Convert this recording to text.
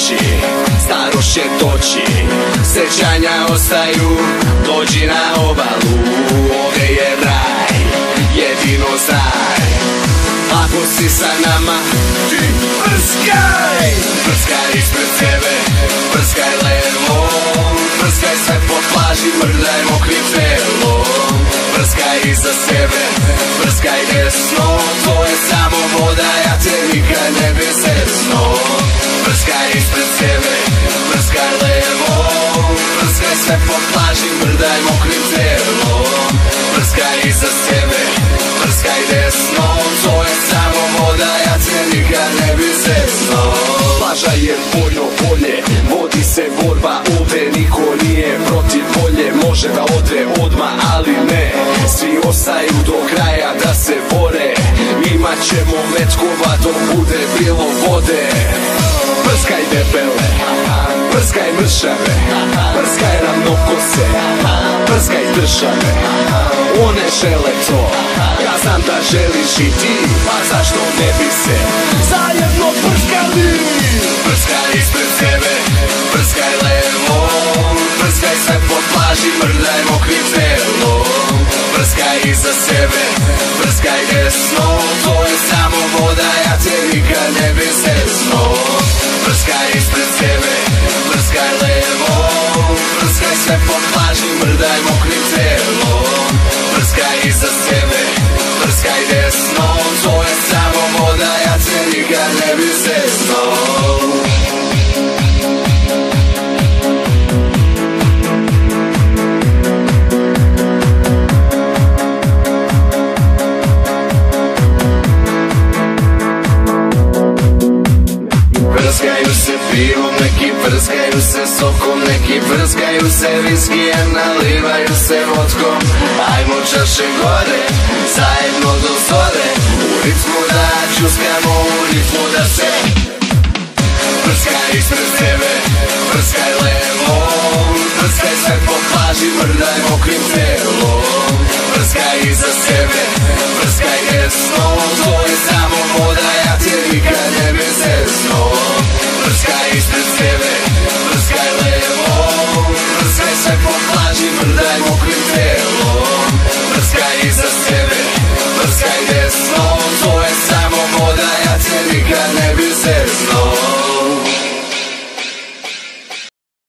proći, starost će doći, sećanja ostaju, dođi na obalu, ovdje je raj, jedino znaj. Ako si sa nama, ti prskaj, prskaj ispred sebe, prskaj levom, prskaj sve po plaži, mrdaj mokrim telom. Prskaj iza sebe, prskaj desno, to je samo voda, ja te nikad ne bi zezno. Prskaj ispred sebe, prskaj levom, prskaj sve po plaži, mrdaj mokrim telom. Prskaj iza sebe, prskaj desno, to je samo voda, ja te nikad ne bi zezno. Plaža je vojno polje, vodi se borba, ovdje niko nije protiv volje. Može da ode odmah, ali ne, svi ostaju do kraja da se bore. Imat ćemo metkova dok bude bilo vode. Prskaj debele, prskaj mršave, prskaj ravnokose, prskaj države, one žele to. Ja znam da želiš i ti, pa zašto ne bi se zajedno prskali? Prskaj ispred sebe, prskaj levom, prskaj sve po plaži, mrdaj mokrim telom. Prskaj iza sebe, prskaj desno, to je samo voda, ja te nikad ne bi zezno. Prskaj ispred sebe, prskaj levom, prskaj sve po plaži, mrdaj mokrim telom. Prskaj iza sebe, prskaj desno, to je samo voda, ja te nikad ne bi zezno. Prskaju se pivom, neki prskaju se sokom, neki prskaju se viskijem, nalivaju se vodkom. Ajmo čaše gore, zajedno do zore, u ritmu da čuskamo, u ritmu da se. Prskaj ispred sebe, prskaj levom, prskaj sve po plaži, mrdaj mokrim telom. Prskaj iza sebe, prskaj desno, to je samo voda, ja te nikad ne bi zezno. Prskaj ispred sebe, prskaj levom, prskaj sve po plaži, mrdaj mokrim telom. Prskaj iza sebe, prskaj desno,